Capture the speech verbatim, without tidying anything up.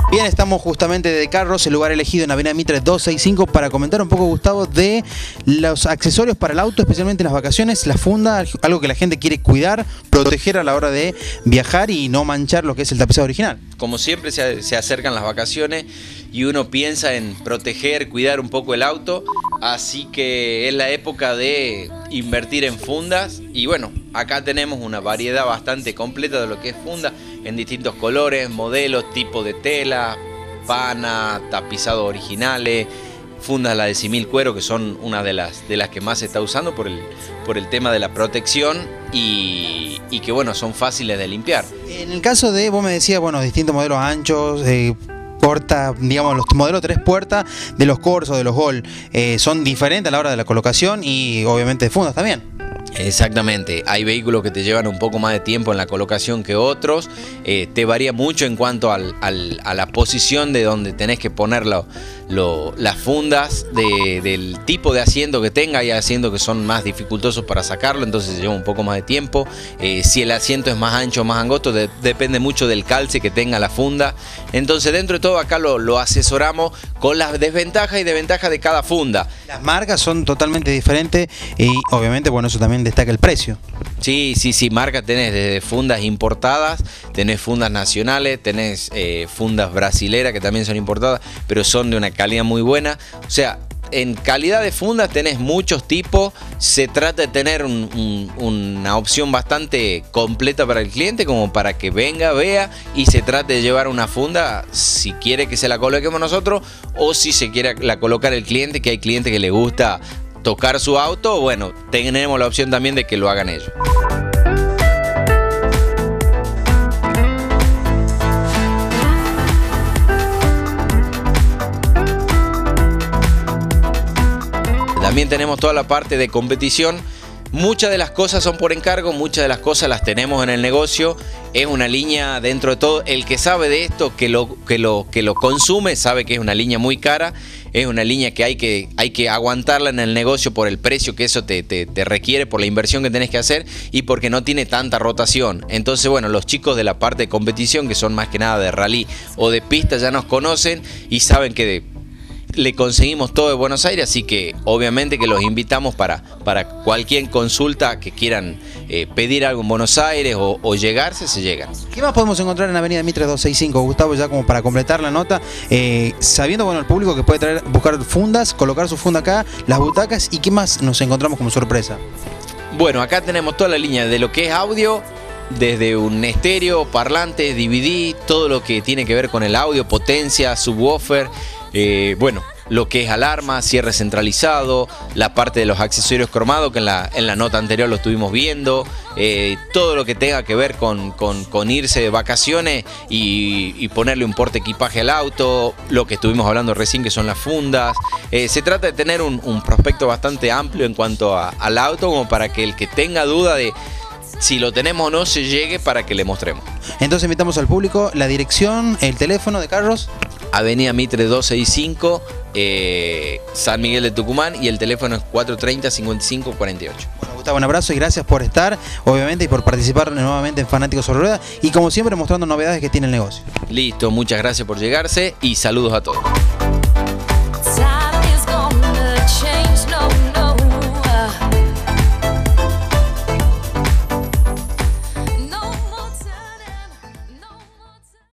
Bien, estamos justamente de Carros, el lugar elegido en Avenida Mitre doscientos sesenta y cinco, para comentar un poco, Gustavo, de los accesorios para el auto, especialmente en las vacaciones, la funda, algo que la gente quiere cuidar, proteger a la hora de viajar y no manchar lo que es el tapizado original. Como siempre se, se acercan las vacaciones y uno piensa en proteger, cuidar un poco el auto, así que es la época de invertir en fundas y bueno, acá tenemos una variedad bastante completa de lo que es funda, en distintos colores, modelos, tipo de tela, pana, tapizados originales, fundas la de simil cuero, que son una de las, de las que más se está usando por el, por el tema de la protección y, y que bueno, son fáciles de limpiar. En el caso de, vos me decías, bueno, distintos modelos anchos, eh, corta, digamos, los modelos tres puertas de los Corsa, de los Gol, eh, son diferentes a la hora de la colocación y obviamente de fundas también. Exactamente, hay vehículos que te llevan un poco más de tiempo en la colocación que otros, eh, te varía mucho en cuanto al, al, a la posición de donde tenés que poner lo, lo, las fundas, de, del tipo de asiento que tenga. Hay asientos que son más dificultosos para sacarlo, entonces lleva un poco más de tiempo. Eh, si el asiento es más ancho o más angosto, de, depende mucho del calce que tenga la funda. Entonces dentro de todo acá lo, lo asesoramos con las desventajas y desventajas de cada funda. Las marcas son totalmente diferentes y obviamente, bueno, eso también destaca el precio. Sí, sí, sí, marca tenés desde fundas importadas, tenés fundas nacionales, tenés eh, fundas brasileras que también son importadas, pero son de una calidad muy buena. O sea, en calidad de fundas tenés muchos tipos, se trata de tener un, un, una opción bastante completa para el cliente, como para que venga, vea y se trate de llevar una funda si quiere que se la coloquemos nosotros o si se quiere la colocar el cliente, que hay clientes que le gusta tocar su auto, bueno, tenemos la opción también de que lo hagan ellos. También tenemos toda la parte de competición. Muchas de las cosas son por encargo, muchas de las cosas las tenemos en el negocio. Es una línea dentro de todo. El que sabe de esto, que lo, que lo, que lo consume, sabe que es una línea muy cara. Es una línea que hay que, hay que aguantarla en el negocio por el precio que eso te, te, te requiere, por la inversión que tenés que hacer y porque no tiene tanta rotación. Entonces, bueno, los chicos de la parte de competición, que son más que nada de rally o de pista, ya nos conocen y saben que de, le conseguimos todo de Buenos Aires, así que obviamente que los invitamos para, para cualquier consulta que quieran eh, pedir algo en Buenos Aires o, o llegarse, se llegan. ¿Qué más podemos encontrar en Avenida Mitre doscientos sesenta y cinco, Gustavo, ya como para completar la nota? Eh, sabiendo, bueno, el público que puede traer, buscar fundas, colocar su funda acá, las butacas, ¿y qué más nos encontramos como sorpresa? Bueno, acá tenemos toda la línea de lo que es audio, desde un estéreo, parlantes, D V D, todo lo que tiene que ver con el audio, potencia, subwoofer. Eh, bueno, lo que es alarma, cierre centralizado, la parte de los accesorios cromados que en la, en la nota anterior lo estuvimos viendo, eh, todo lo que tenga que ver con, con, con irse de vacaciones y, y ponerle un porte equipaje al auto, lo que estuvimos hablando recién que son las fundas. Eh, se trata de tener un, un prospecto bastante amplio en cuanto a, al auto, como para que el que tenga duda de si lo tenemos o no se llegue para que le mostremos. Entonces invitamos al público, la dirección, el teléfono de Carros. Avenida Mitre doscientos sesenta y cinco, eh, San Miguel de Tucumán, y el teléfono es cuatro treinta, cincuenta y cinco cuarenta y ocho. Bueno, Gustavo, un abrazo y gracias por estar, obviamente, y por participar nuevamente en Fanáticos sobre Ruedas y como siempre mostrando novedades que tiene el negocio. Listo, muchas gracias por llegarse y saludos a todos.